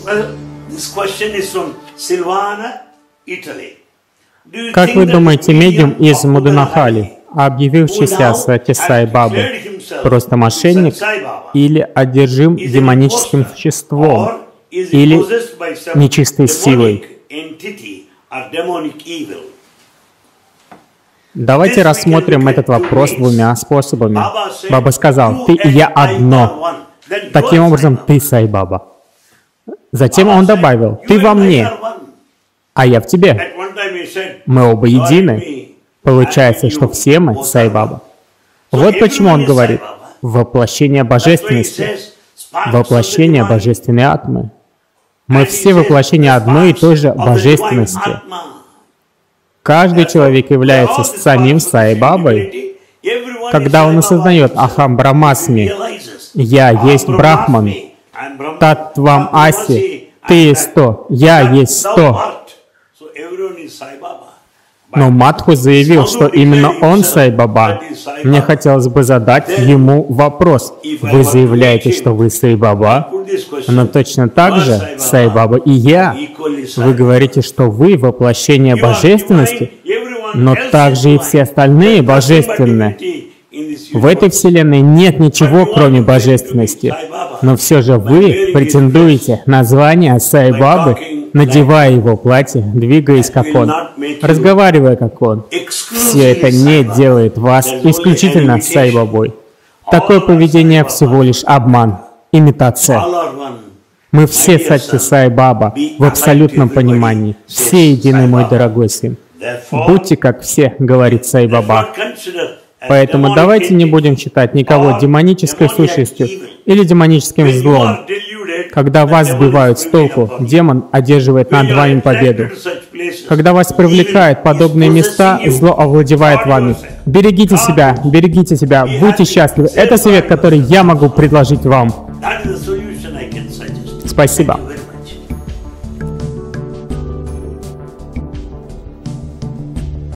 Как вы думаете, медиум из Мадунахали, объявившийся Сати Сай Бабы, просто мошенник или одержим демоническим существом или нечистой силой? Давайте рассмотрим этот вопрос двумя способами. Баба сказал: «Ты и я одно». Таким образом, ты Сай Баба. Затем он добавил: «Ты во мне, а я в тебе. Мы оба едины». Получается, что все мы Сай Баба. Вот почему он говорит: воплощение божественности, воплощение божественной атмы. Мы все воплощение одной и той же божественности. Каждый человек является самим Сай Бабой. Когда он осознает Ахам Брамасми, я есть Брахман, Таттвам Аси, ты есть то, я есть то. Но Мадху заявил, что именно он Сай Баба. Мне хотелось бы задать ему вопрос. Вы заявляете, что вы Сай Баба, но точно так же Сай Баба и я. Вы говорите, что вы воплощение божественности, но также и все остальные божественные. В этой вселенной нет ничего, кроме божественности. Но все же вы претендуете на звание Сай Бабы, надевая его платье, двигаясь как он, разговаривая как он. Все это не делает вас исключительно Сай Бабой. Такое поведение всего лишь обман, имитация. Мы все Сати Сай Баба в абсолютном понимании. Все едины, мой дорогой сын. Будьте как все, говорит Сай Баба. Поэтому давайте не будем считать никого демонической сущностью или демоническим злом. Когда вас сбивают с толку, демон одерживает над вами победу. Когда вас привлекают подобные места, зло овладевает вами. Берегите себя, будьте счастливы. Это совет, который я могу предложить вам. Спасибо.